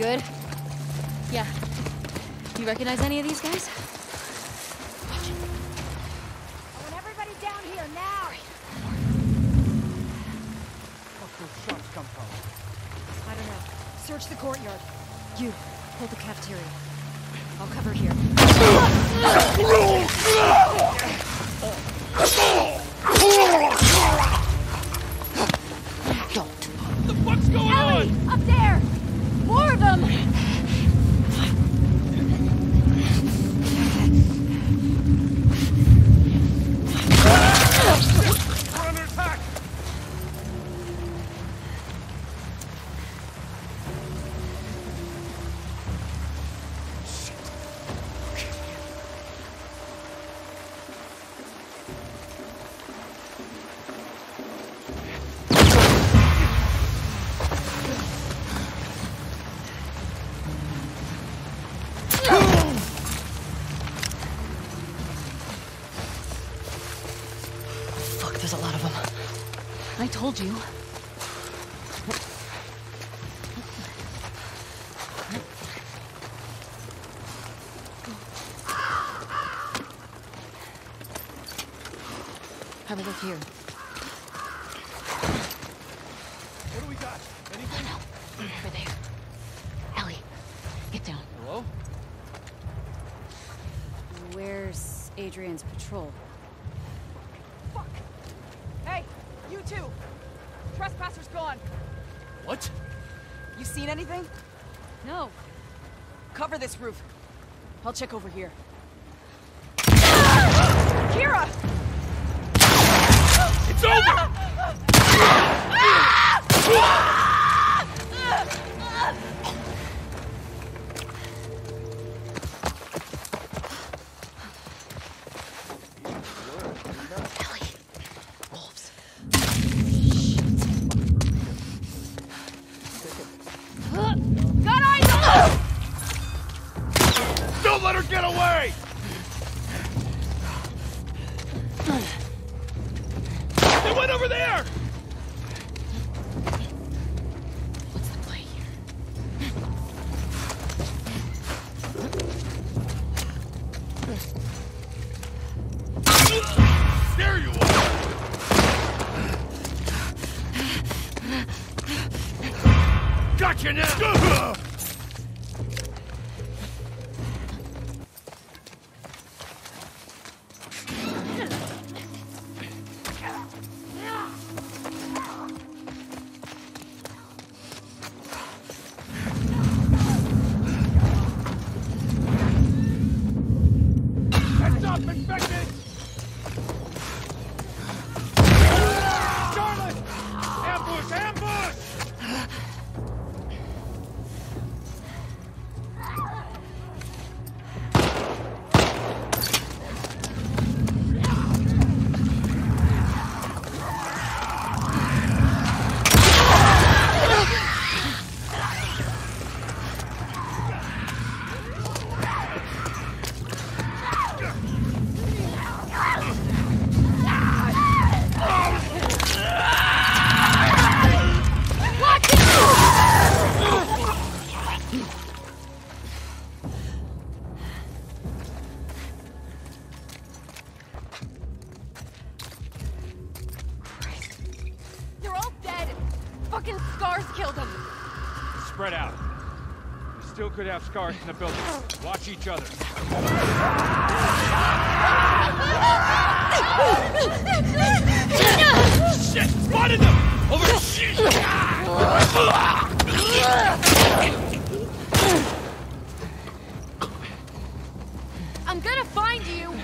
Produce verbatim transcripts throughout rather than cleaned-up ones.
good? Yeah. You recognize any of these guys? Watch it. I want everybody down here now! Where'd those shots come from? I don't know. Search the courtyard. You, hold the cafeteria. I'll cover here. Don't. What the fuck's going Ellie! on? Up there! More of them! We're under attack! Fuck, there's a lot of them. I told you. Have a look here. What do we got? Anything? Over there. Ellie, get down. Hello? Where's Adrian's patrol? Fuck! Hey, you two! Trespasser's gone. What? You seen anything? No. Cover this roof. I'll check over here. Kira! It's over! Ellie. Wolves. Got eyes on them! Don't let her get away! They went over there! What's the play here? There you are! Gotcha now! Heads up, infected! Charlotte! Ambush! Ambush! They're all dead! Fucking scars killed them! Spread out. We still could have scars in the building. Watch each other. Shit! Spotted them! Over shit! I'm gonna find you!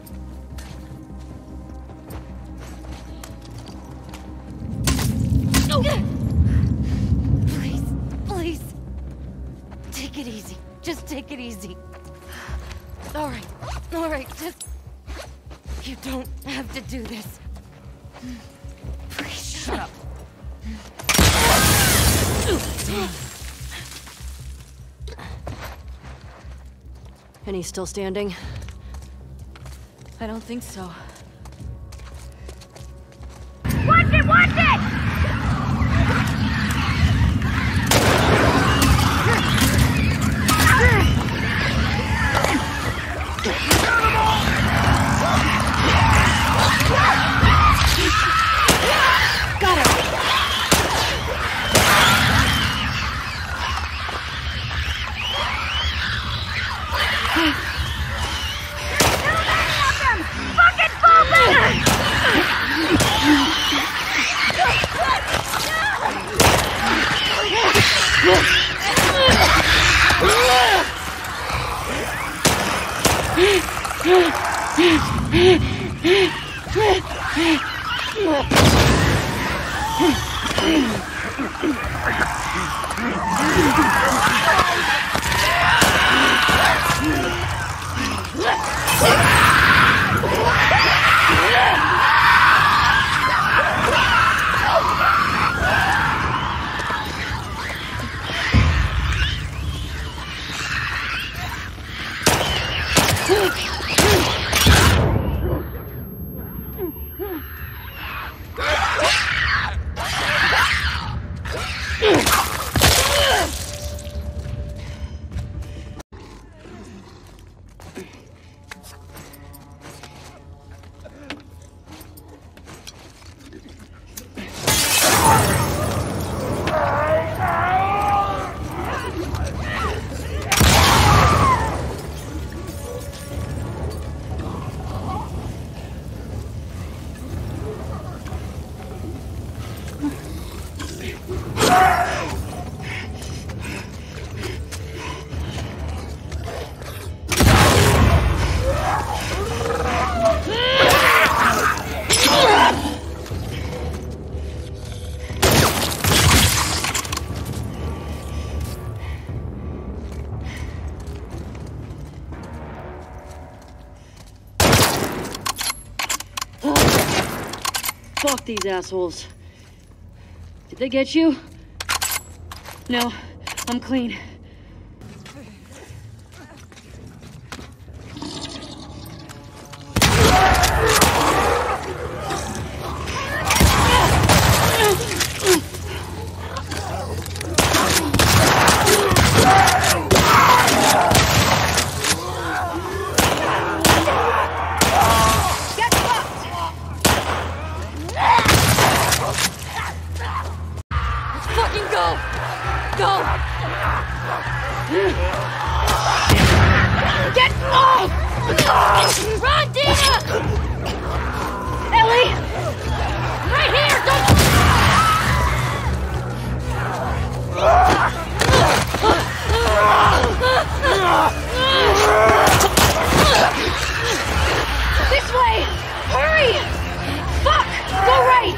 Please, please. Take it easy. Just take it easy. All right, all right, just... You don't have to do this. Please, shut up. And he's still standing? I don't think so. Watch it! Watch it! Fuck these assholes. Did they get you? No, I'm clean. Run, Dina! Ellie! Right here! Don't... This way! Hurry! Fuck! Go right!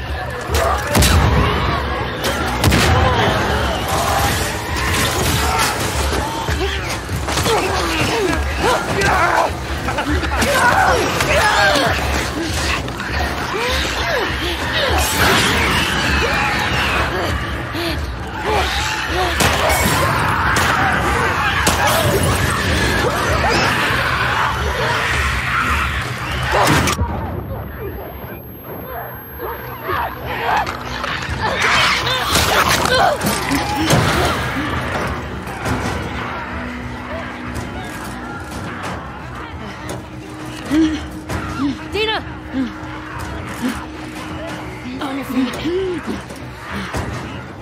Dina! On your feet.